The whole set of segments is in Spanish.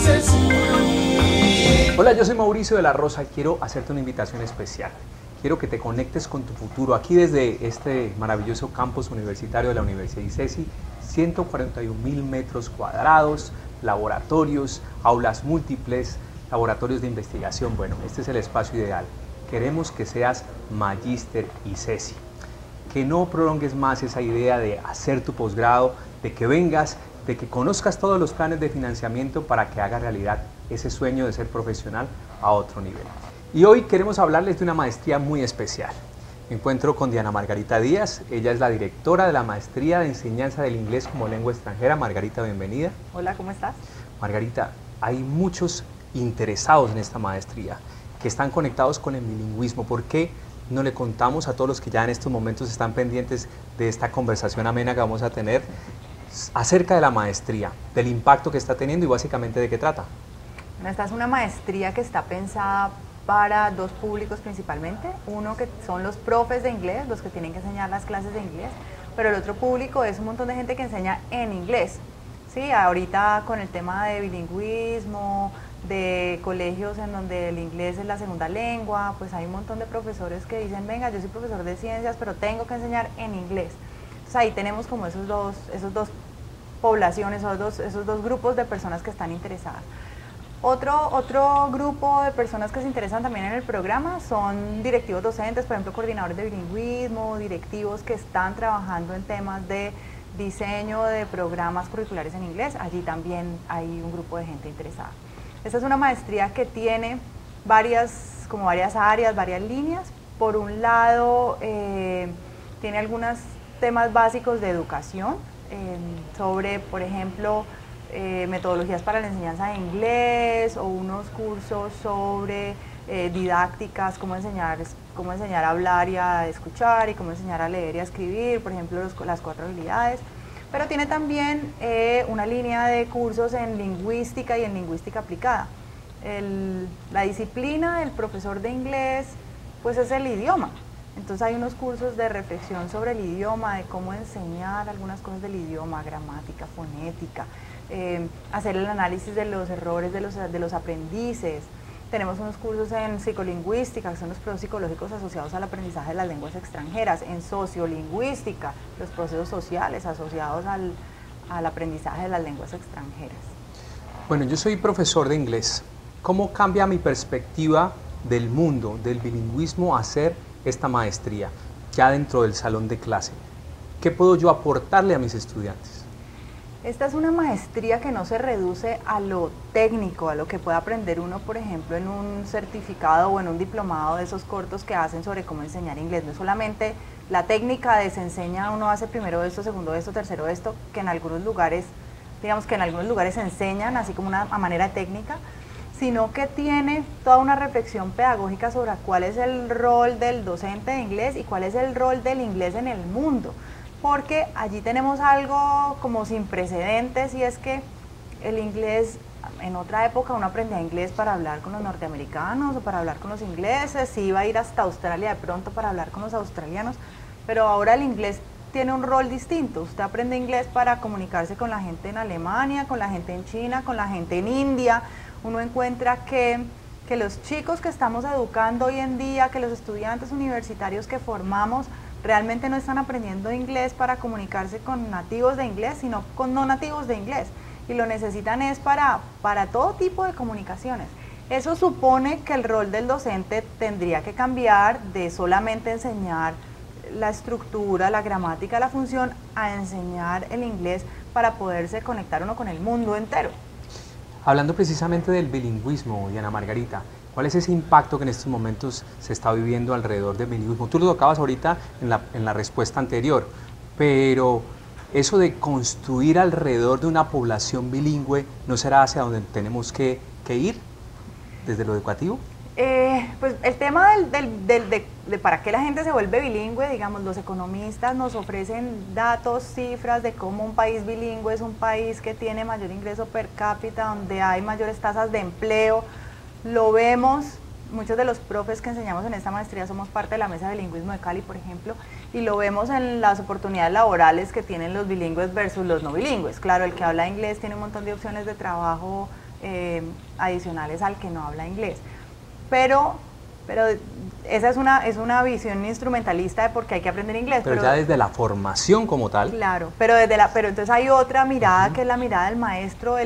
Hola, yo soy Mauricio de la Rosa y quiero hacerte una invitación especial. Quiero que te conectes con tu futuro aquí desde este maravilloso campus universitario de la Universidad ICESI, 141.000 metros cuadrados, laboratorios, aulas múltiples, laboratorios de investigación. Bueno, este es el espacio ideal. Queremos que seas Magíster ICESI, que no prolongues más esa idea de hacer tu posgrado, de que vengas, de que conozcas todos los planes de financiamiento para que hagas realidad ese sueño de ser profesional a otro nivel. Y hoy queremos hablarles de una maestría muy especial. Me encuentro con Diana Margarita Díaz, ella es la directora de la Maestría de Enseñanza del Inglés como Lengua Extranjera. Margarita, bienvenida. Hola, ¿cómo estás? Margarita, hay muchos interesados en esta maestría que están conectados con el bilingüismo. ¿Por qué no le contamos a todos los que ya en estos momentos están pendientes de esta conversación amena que vamos a tener acerca de la maestría, del impacto que está teniendo y básicamente de qué trata? Bueno, esta es una maestría que está pensada para dos públicos principalmente. Uno que son los profes de inglés, los que tienen que enseñar las clases de inglés, pero el otro público es un montón de gente que enseña en inglés. Sí, ahorita con el tema de bilingüismo, de colegios en donde el inglés es la segunda lengua, pues hay un montón de profesores que dicen, venga, yo soy profesor de ciencias, pero tengo que enseñar en inglés. Entonces ahí tenemos como esos dos poblaciones, esos dos grupos de personas que están interesadas. Otro grupo de personas que se interesan también en el programa son directivos docentes, por ejemplo, coordinadores de bilingüismo, directivos que están trabajando en temas de diseño de programas curriculares en inglés. Allí también hay un grupo de gente interesada. Esta es una maestría que tiene varias áreas, varias líneas. Por un lado, tiene algunos temas básicos de educación, sobre, por ejemplo, metodologías para la enseñanza de inglés o unos cursos sobre didácticas, cómo enseñar a hablar y a escuchar y cómo enseñar a leer y a escribir, por ejemplo, las 4 habilidades. Pero tiene también una línea de cursos en lingüística y en lingüística aplicada. La disciplina del profesor de inglés pues es el idioma. Entonces hay unos cursos de reflexión sobre el idioma, de cómo enseñar algunas cosas del idioma, gramática, fonética, hacer el análisis de los errores de los aprendices. Tenemos unos cursos en psicolingüística, que son los procesos psicológicos asociados al aprendizaje de las lenguas extranjeras, en sociolingüística, los procesos sociales asociados al aprendizaje de las lenguas extranjeras. Bueno, yo soy profesor de inglés. ¿Cómo cambia mi perspectiva del mundo, del bilingüismo, hacer esta maestría ya dentro del salón de clase? ¿Qué puedo yo aportarle a mis estudiantes? Esta es una maestría que no se reduce a lo técnico, a lo que pueda aprender uno, por ejemplo, en un certificado o en un diplomado de esos cortos que hacen sobre cómo enseñar inglés. No es solamente la técnica de se enseña, uno hace primero esto, segundo esto, tercero esto, que en algunos lugares, digamos que en algunos lugares se enseñan así como a manera técnica, sino que tiene toda una reflexión pedagógica sobre cuál es el rol del docente de inglés y cuál es el rol del inglés en el mundo. Porque allí tenemos algo como sin precedentes, y es que el inglés, en otra época uno aprendía inglés para hablar con los norteamericanos o para hablar con los ingleses, si iba a ir hasta Australia de pronto para hablar con los australianos, pero ahora el inglés tiene un rol distinto. Usted aprende inglés para comunicarse con la gente en Alemania, con la gente en China, con la gente en India. Uno encuentra que los chicos que estamos educando hoy en día, que los estudiantes universitarios que formamos, realmente no están aprendiendo inglés para comunicarse con nativos de inglés, sino con no nativos de inglés. Y lo necesitan es para todo tipo de comunicaciones. Eso supone que el rol del docente tendría que cambiar de solamente enseñar la estructura, la gramática, la función, a enseñar el inglés para poderse conectar uno con el mundo entero. Hablando precisamente del bilingüismo, Diana Margarita, ¿cuál es ese impacto que en estos momentos se está viviendo alrededor del bilingüismo? Tú lo tocabas ahorita en la respuesta anterior, pero eso de construir alrededor de una población bilingüe, ¿no será hacia donde tenemos que ir desde lo educativo? Pues el tema de para qué la gente se vuelve bilingüe, digamos, los economistas nos ofrecen datos, cifras de cómo un país bilingüe es un país que tiene mayor ingreso per cápita, donde hay mayores tasas de empleo. Lo vemos, muchos de los profes que enseñamos en esta maestría somos parte de la Mesa de Bilingüismo de Cali, por ejemplo, y lo vemos en las oportunidades laborales que tienen los bilingües versus los no bilingües. Claro, el que habla inglés tiene un montón de opciones de trabajo adicionales al que no habla inglés. Pero esa es una visión instrumentalista de por qué hay que aprender inglés. Pero ya desde la formación como tal. Claro, pero entonces hay otra mirada que es la mirada del maestro,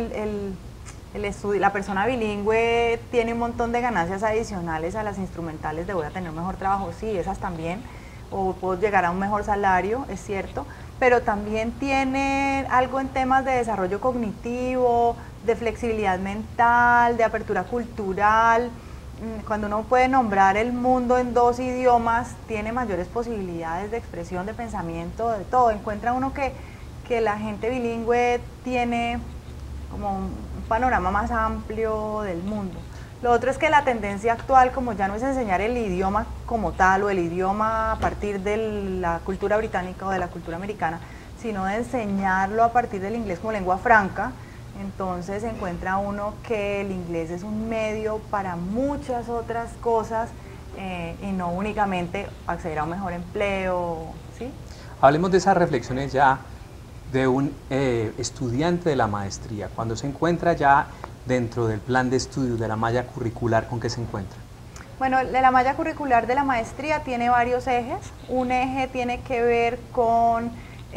la persona bilingüe tiene un montón de ganancias adicionales a las instrumentales de voy a tener un mejor trabajo, sí, esas también, o puedo llegar a un mejor salario, es cierto, pero también tiene algo en temas de desarrollo cognitivo, de flexibilidad mental, de apertura cultural. Cuando uno puede nombrar el mundo en dos idiomas, tiene mayores posibilidades de expresión, de pensamiento, de todo. Encuentra uno que la gente bilingüe tiene como un panorama más amplio del mundo. Lo otro es que la tendencia actual, como ya no es enseñar el idioma como tal o el idioma a partir de la cultura británica o de la cultura americana, sino de enseñarlo a partir del inglés como lengua franca, entonces encuentra uno que el inglés es un medio para muchas otras cosas y no únicamente acceder a un mejor empleo, ¿sí? Hablemos de esas reflexiones ya de un estudiante de la maestría, cuando se encuentra ya dentro del plan de estudios de la malla curricular, ¿con qué se encuentra? Bueno, la malla curricular de la maestría tiene varios ejes. Un eje tiene que ver con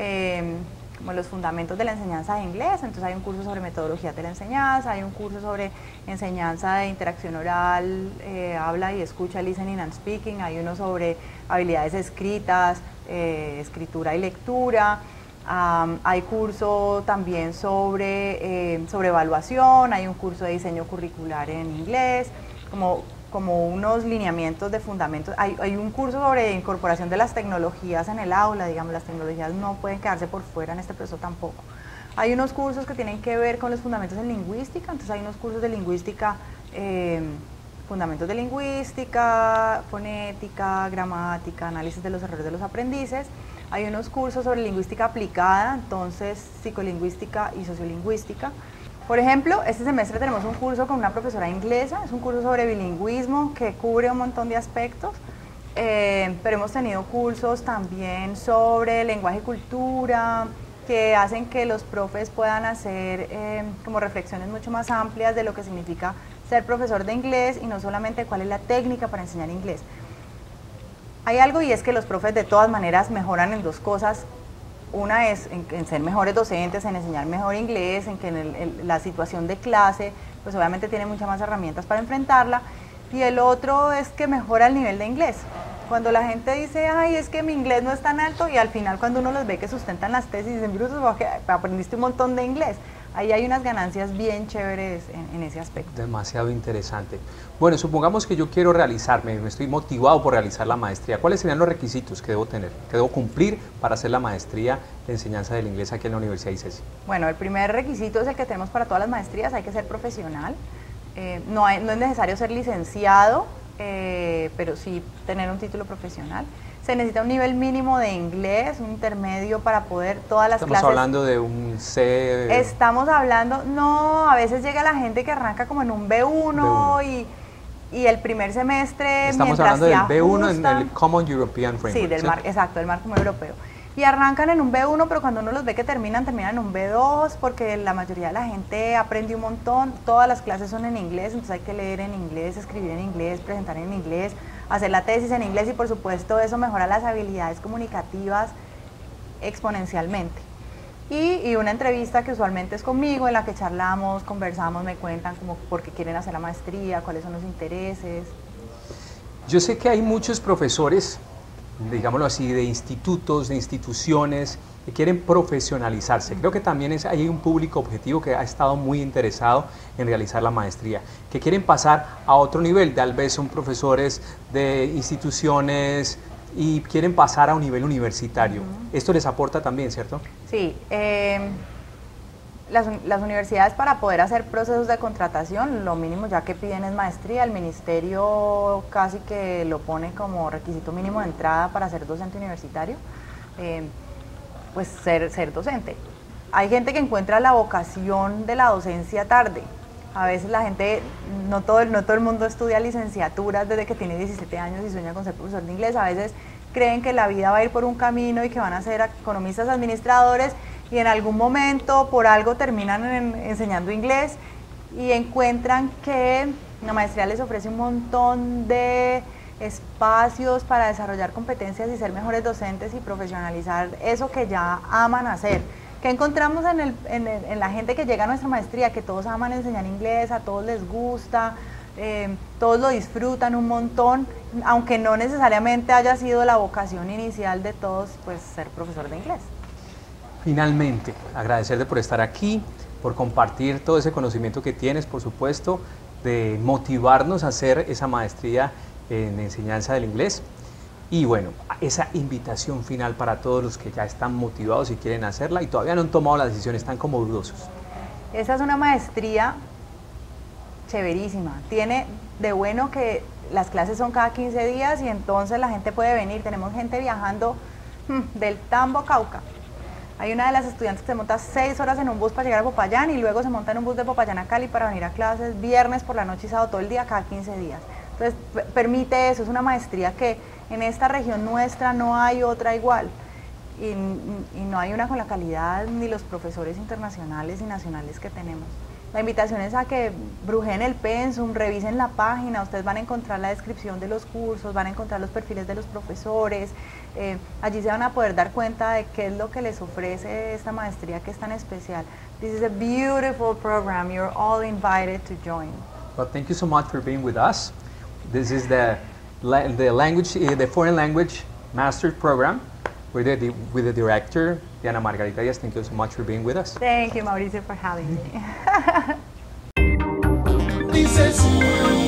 como los fundamentos de la enseñanza de inglés, entonces hay un curso sobre metodología de la enseñanza, hay un curso sobre enseñanza de interacción oral, habla y escucha, listening and speaking, hay uno sobre habilidades escritas, escritura y lectura. Hay curso también sobre evaluación, hay un curso de diseño curricular en inglés, como unos lineamientos de fundamentos. Hay un curso sobre incorporación de las tecnologías en el aula, digamos, las tecnologías no pueden quedarse por fuera en este proceso tampoco. Hay unos cursos que tienen que ver con los fundamentos en lingüística, entonces hay unos cursos de lingüística, fundamentos de lingüística, fonética, gramática, análisis de los errores de los aprendices. Hay unos cursos sobre lingüística aplicada, entonces psicolingüística y sociolingüística. Por ejemplo, este semestre tenemos un curso con una profesora inglesa, es un curso sobre bilingüismo que cubre un montón de aspectos, pero hemos tenido cursos también sobre lenguaje y cultura, que hacen que los profes puedan hacer como reflexiones mucho más amplias de lo que significa ser profesor de inglés y no solamente cuál es la técnica para enseñar inglés. Hay algo y es que los profes de todas maneras mejoran en dos cosas. Una es en ser mejores docentes, en enseñar mejor inglés, en que la situación de clase, pues obviamente tiene muchas más herramientas para enfrentarla. Y el otro es que mejora el nivel de inglés. Cuando la gente dice, ay, es que mi inglés no es tan alto, y al final cuando uno los ve que sustentan las tesis, dicen, brutos, aprendiste un montón de inglés. Ahí hay unas ganancias bien chéveres en ese aspecto. Demasiado interesante. Bueno, supongamos que yo quiero realizarme, me estoy motivado por realizar la maestría. ¿Cuáles serían los requisitos que debo tener, que debo cumplir para hacer la maestría de enseñanza del inglés aquí en la Universidad ICESI? Bueno, el primer requisito es el que tenemos para todas las maestrías, hay que ser profesional. No es necesario ser licenciado, pero sí tener un título profesional. Se necesita un nivel mínimo de inglés, un intermedio para poder todas las clases. Estamos hablando de un C. Estamos hablando, no, a veces llega la gente que arranca como en un B1. Y el primer semestre, estamos hablando del B1 en el Common European Framework. Sí, exacto, del marco europeo. Y arrancan en un B1, pero cuando uno los ve que terminan en un B2, porque la mayoría de la gente aprende un montón, todas las clases son en inglés, entonces hay que leer en inglés, escribir en inglés, presentar en inglés, hacer la tesis en inglés y por supuesto eso mejora las habilidades comunicativas exponencialmente. Y una entrevista que usualmente es conmigo, en la que charlamos, conversamos, me cuentan como por qué quieren hacer la maestría, cuáles son los intereses. Yo sé que hay muchos profesores, digámoslo así, de institutos, de instituciones, que quieren profesionalizarse. Creo que también hay un público objetivo que ha estado muy interesado en realizar la maestría, que quieren pasar a otro nivel, tal vez son profesores de instituciones y quieren pasar a un nivel universitario. Esto les aporta también, ¿cierto? Sí, las universidades para poder hacer procesos de contratación, lo mínimo ya que piden es maestría, el ministerio casi que lo pone como requisito mínimo de entrada para ser docente universitario, pues ser docente. Hay gente que encuentra la vocación de la docencia tarde. A veces la gente, no todo el mundo estudia licenciaturas desde que tiene 17 años y sueña con ser profesor de inglés. A veces creen que la vida va a ir por un camino y que van a ser economistas administradores y en algún momento por algo terminan enseñando inglés y encuentran que la maestría les ofrece un montón de espacios para desarrollar competencias y ser mejores docentes y profesionalizar eso que ya aman hacer. ¿Qué encontramos en la gente que llega a nuestra maestría? Que todos aman enseñar inglés, a todos les gusta, todos lo disfrutan un montón, aunque no necesariamente haya sido la vocación inicial de todos, pues ser profesor de inglés. Finalmente, agradecerte por estar aquí, por compartir todo ese conocimiento que tienes, por supuesto, de motivarnos a hacer esa maestría en enseñanza del inglés. Y bueno, esa invitación final para todos los que ya están motivados y quieren hacerla y todavía no han tomado la decisión, están como dudosos. Esa es una maestría chéverísima. Tiene de bueno que las clases son cada 15 días y entonces la gente puede venir. Tenemos gente viajando del Tambo, Cauca. Hay una de las estudiantes que se monta 6 horas en un bus para llegar a Popayán y luego se monta en un bus de Popayán a Cali para venir a clases viernes por la noche y sábado todo el día, cada 15 días. Entonces, permite eso, es una maestría que en esta región nuestra no hay otra igual y no hay una con la calidad ni los profesores internacionales y nacionales que tenemos. La invitación es a que brujeen el pensum, revisen la página, ustedes van a encontrar la descripción de los cursos, van a encontrar los perfiles de los profesores, allí se van a poder dar cuenta de qué es lo que les ofrece esta maestría que es tan especial. This is a beautiful program, you're all invited to join. Well, thank you so much for being with us. This is the foreign language master program with the director, Diana Margarita Díaz. Thank you so much for being with us. Thank you, Mauricio, for having me.